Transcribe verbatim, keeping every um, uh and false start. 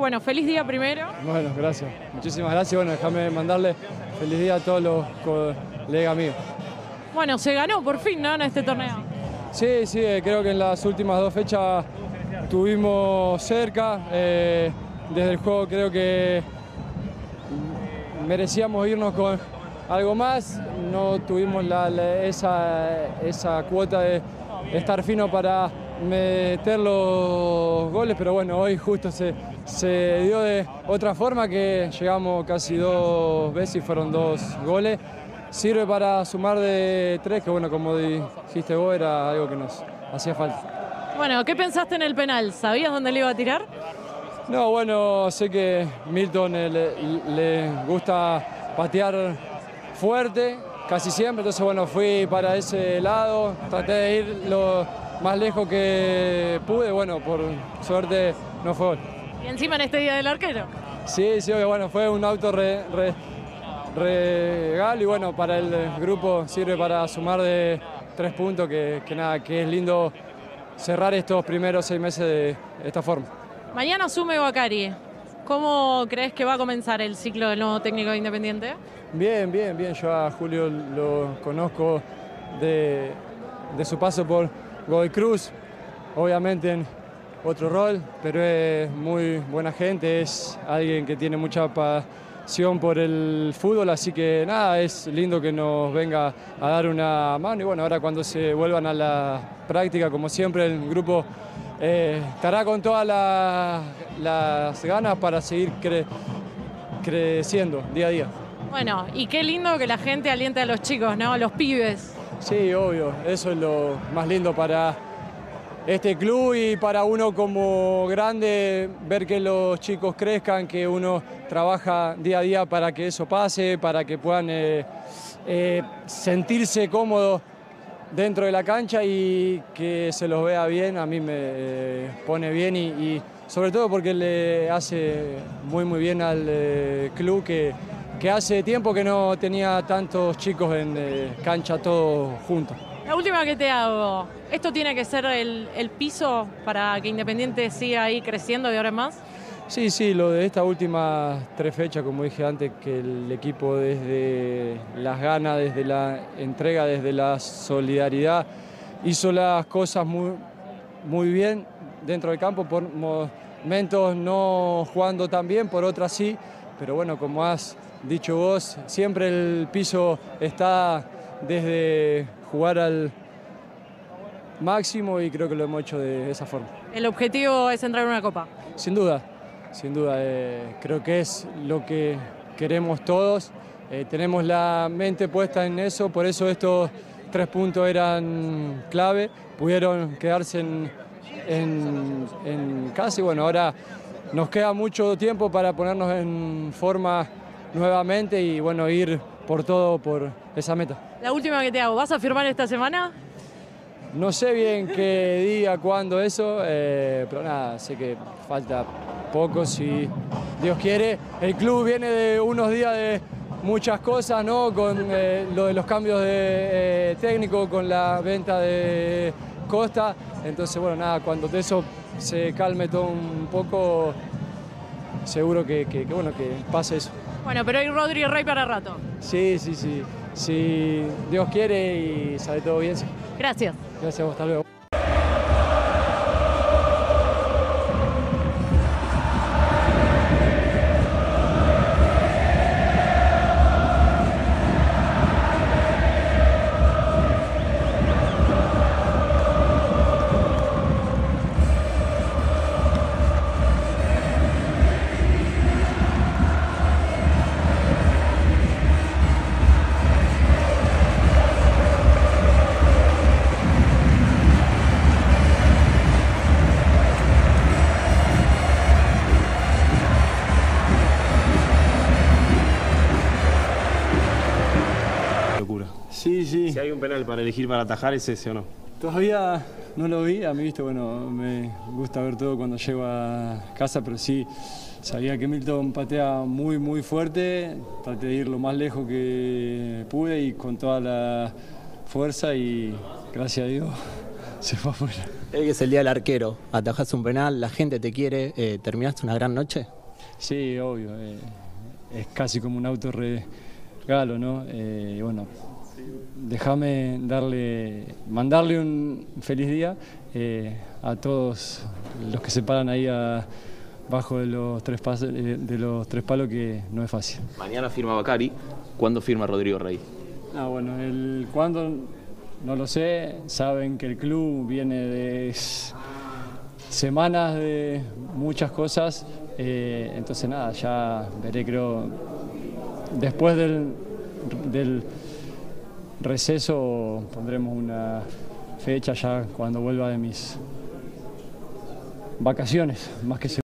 Bueno, feliz día primero. Bueno, gracias. Muchísimas gracias. Bueno, déjame mandarle feliz día a todos los colegas míos. Bueno, se ganó por fin, ¿no?, en este torneo. Sí, sí, creo que en las últimas dos fechas estuvimos cerca. Eh, desde el juego creo que merecíamos irnos con algo más. No tuvimos la, la, esa, esa cuota de estar fino para meter los goles, pero bueno, hoy justo se, se dio de otra forma, que llegamos casi dos veces y fueron dos goles. Sirve para sumar de tres, que bueno, como dijiste vos, era algo que nos hacía falta. Bueno, ¿qué pensaste en el penal? ¿Sabías dónde le iba a tirar? No, bueno, sé que Milton le, le gusta patear fuerte, casi siempre, entonces bueno, fui para ese lado, traté de ir lo más lejos que pude, bueno, por suerte no fue gol. Y encima en este día del arquero. Sí, sí, bueno, fue un auto re, re, regalo y bueno, para el grupo sirve para sumar de tres puntos, que, que nada, que es lindo cerrar estos primeros seis meses de esta forma. Mañana asume Bacari. ¿Cómo crees que va a comenzar el ciclo del nuevo técnico de Independiente? Bien, bien, bien. Yo a Julio lo conozco de, de su paso por Godoy Cruz, obviamente en otro rol, pero es muy buena gente, es alguien que tiene mucha pasión por el fútbol, así que nada, es lindo que nos venga a dar una mano y bueno, ahora cuando se vuelvan a la práctica, como siempre, el grupo eh, estará con todas la, las ganas para seguir cre, creciendo día a día. Bueno, y qué lindo que la gente aliente a los chicos, ¿no?, los pibes. Sí, obvio, eso es lo más lindo para este club y para uno como grande, ver que los chicos crezcan, que uno trabaja día a día para que eso pase, para que puedan eh, eh, sentirse cómodos dentro de la cancha y que se los vea bien, a mí me eh, pone bien y, y sobre todo porque le hace muy muy bien al eh, club que, que hace tiempo que no tenía tantos chicos en eh, cancha todos juntos. La última que te hago, ¿esto tiene que ser el, el piso para que Independiente siga ahí creciendo de ahora en más? Sí, sí, lo de estas últimas tres fechas, como dije antes, que el equipo desde las ganas, desde la entrega, desde la solidaridad, hizo las cosas muy, muy bien dentro del campo, por momentos no jugando tan bien, por otras sí, pero bueno, como has dicho vos, siempre el piso está desde jugar al máximo y creo que lo hemos hecho de esa forma. ¿El objetivo es entrar en una copa? Sin duda, sin duda. Eh, creo que es lo que queremos todos. Eh, tenemos la mente puesta en eso, por eso estos tres puntos eran clave. Pudieron quedarse en, en, en casa y bueno, ahora nos queda mucho tiempo para ponernos en forma nuevamente y bueno, ir por todo por esa meta. La última que te hago, ¿vas a firmar esta semana? No sé bien qué día, cuándo eso, eh, pero nada, sé que falta poco si Dios quiere. El club viene de unos días de muchas cosas, ¿no? Con eh, lo de los cambios de eh, técnico, con la venta de Costa. Entonces, bueno, nada, cuando eso se calme todo un poco, seguro que, que, que, bueno, que pase eso. Bueno, pero hay Rodri Rey para rato. Sí, sí, sí. Si Dios quiere y sale todo bien. Sí. Gracias. Gracias a vos, hasta luego. Sí, sí. Si hay un penal para elegir para atajar, ¿es ese o no? Todavía no lo vi, a mí, viste, bueno, me gusta ver todo cuando llego a casa, pero sí, sabía que Milton patea muy, muy fuerte, traté de ir lo más lejos que pude y con toda la fuerza y gracias a Dios se fue afuera. Hoy que es el día del arquero, atajaste un penal, la gente te quiere, eh, ¿terminaste una gran noche? Sí, obvio. Eh, es casi como un autorregalo, ¿no? Eh, bueno, déjame darle, mandarle un feliz día eh, a todos los que se paran ahí a, bajo de los, tres pas, de los tres palos, que no es fácil. Mañana firma Bacari. ¿Cuándo firma Rodrigo Rey? Ah, bueno, el cuándo no lo sé. Saben que el club viene de semanas de muchas cosas. Eh, entonces nada, ya veré, creo, después del, del receso pondremos una fecha ya cuando vuelva de mis vacaciones, más que seguro.